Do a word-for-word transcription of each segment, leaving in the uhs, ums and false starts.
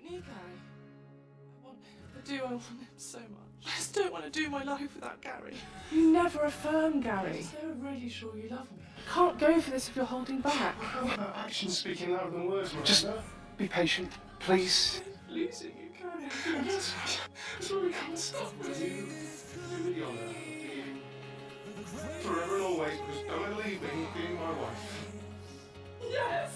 me, Gary. I want, I do, I want him so much. I just don't want to do my life without Gary. You never affirm, Gary. So I'm really sure you love me. I can't go for this if you're holding back. How about actions speaking louder than words, Miranda? Just be patient, please. Losing you, Gary. That's why we can't stop. Will you do me the honour of being forever and always, because don't ever leave me, being my wife? Yes!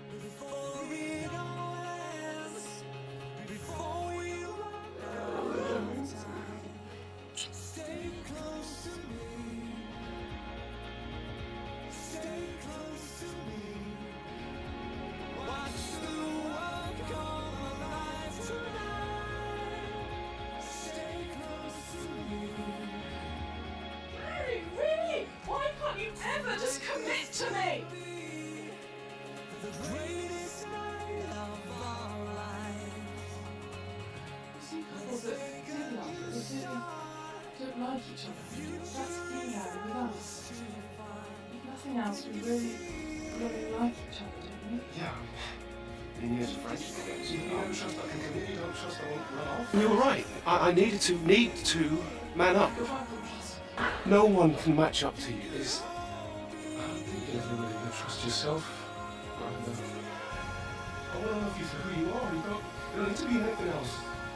Ever just commit to me! The greatest night of our lives. You see couples that do love, but they really don't like each other. That's the thing, Gary, with us. If nothing else, we really, really like each other, don't we? Yeah. In years of friendship, you don't trust I can commit, you don't trust I won't run off. You were right. I, I needed to, need to man up. No one can match up to you. It's, I don't think you're ever really going to trust yourself. And, uh, I want to love you for who you are. You don't, you don't need to be anything else.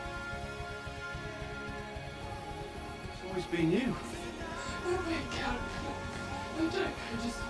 It's always been you. No, wait, Gary. No, don't go. Just...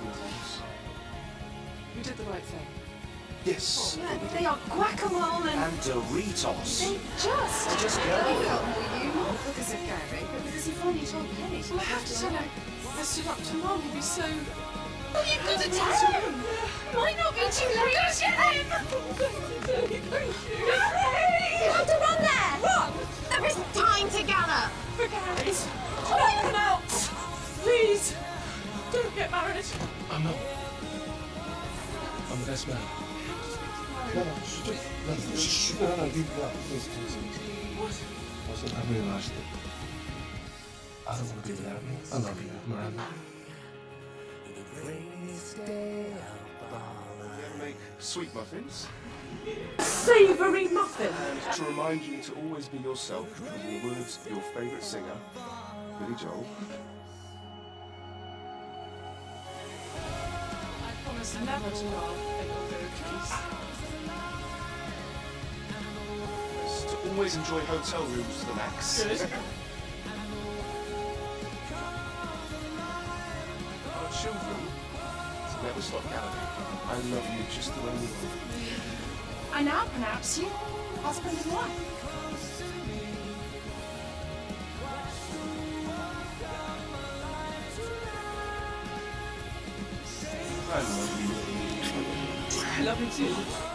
We did the right thing. Yes. Yeah, they are guacamole and... And Doritos. They just... They just go. They felt more you, not because of Gary, but because he finally told Penny. Well, I have to tell him. I stood up to Mum. He'd be so... Oh, you've got to tell him! Might not be too late. Go get him! Thank you. Gary! You have to run there! Run! There isn't time to gather! For Gary's. Oh, come out! Please! Don't get married. I'm not. I'm the best man. No, no, shh, just, no, no, shh, no, no, you, no, please, please, please. What? Listen, I realised that I don't want to be without you. I love you, Miranda. You ever make sweet muffins? Savoury muffin. To remind you to always be yourself, in the words of your favourite singer, Billy Joel. I promise never to laugh at your cookies. To always enjoy hotel rooms to the max. Good. Our children to never stop gathering. I love you just the way you are. I now pronounce you husband and wife. I love you. I love you too.